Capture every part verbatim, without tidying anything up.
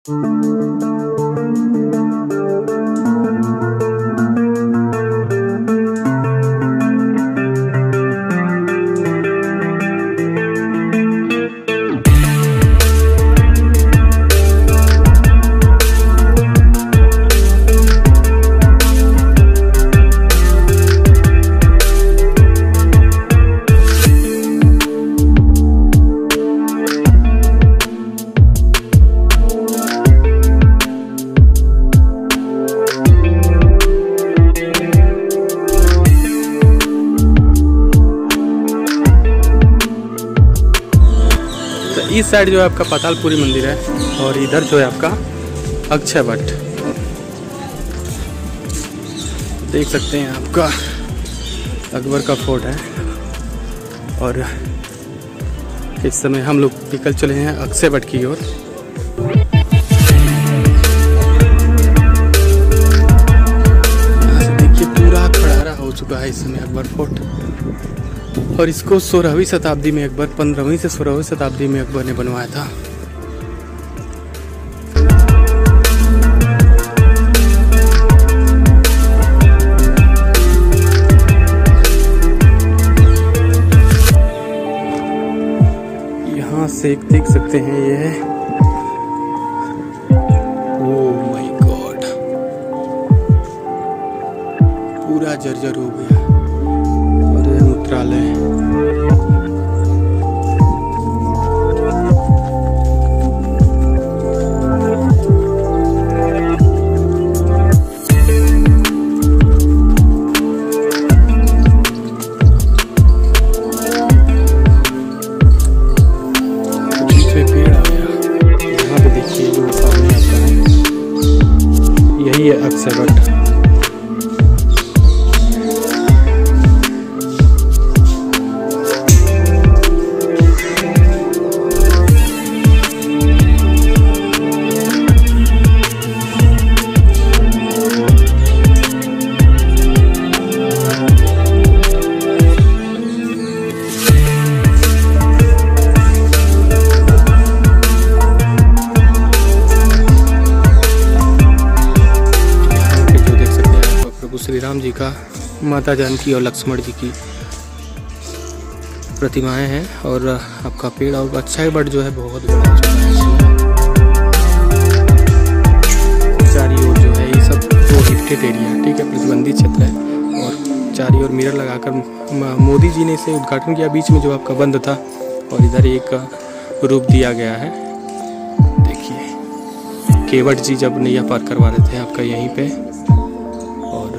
इस साइड जो है आपका पातालपुरी मंदिर है और इधर जो है आपका अक्षय वट देख सकते हैं। आपका अकबर का फोर्ट है और इस समय हम लोग निकल चले हैं अक्षय वट की ओर। देखिए पूरा खड़ारा हो चुका है इस समय अकबर फोर्ट और इसको सोलहवीं शताब्दी में अकबर पंद्रहवीं से सोलहवीं शताब्दी में अकबर ने बनवाया था। यहाँ से देख सकते हैं ये है, ओह माय गॉड, पूरा जर्जर हो गया। और ये मूत्रालय यही है अक्षय वट। श्री राम जी का, माता जानकी और लक्ष्मण जी की प्रतिमाएं हैं और आपका पेड़ और अक्षय वट जो है बहुत बड़ा हो चुका है। चारी ओर जो है ये सब प्रोहिबिटेड एरिया, ठीक है, प्रतिबंधित क्षेत्र है और चारी ओर मिरर लगाकर मोदी जी ने इसे उद्घाटन किया। बीच में जो आपका बंद था और इधर एक रूप दिया गया है। देखिए केवट जी जब नैया पार करवा रहे थे आपका यहीं पे। और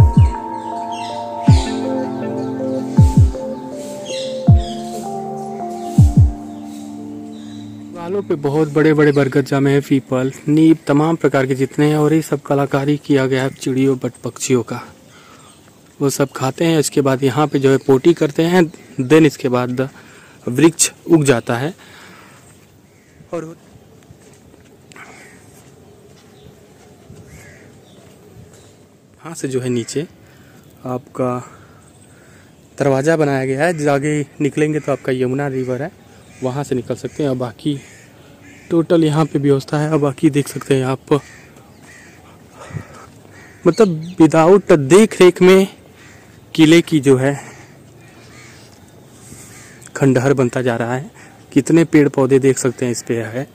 वालों पे बहुत बड़े बड़े बरगद जामे हैं, पीपल, नीम, तमाम प्रकार के जितने हैं और ये सब कलाकारी किया गया है चिड़ियों बट पक्षियों का। वो सब खाते हैं। इसके बाद यहाँ पे जो है पोटी करते हैं, देन इसके बाद वृक्ष उग जाता है। और यहाँ से जो है नीचे आपका दरवाज़ा बनाया गया है, जो आगे निकलेंगे तो आपका यमुना रिवर है, वहाँ से निकल सकते हैं। और बाकी टोटल यहाँ पे व्यवस्था है। और बाकी देख सकते हैं आप, मतलब विदाउट देख रेख में किले की जो है खंडहर बनता जा रहा है। कितने पेड़ पौधे देख सकते हैं इस पे है।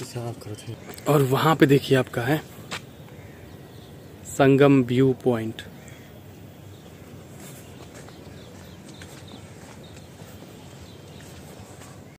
और वहाँ पे देखिए आपका है संगम व्यू पॉइंट।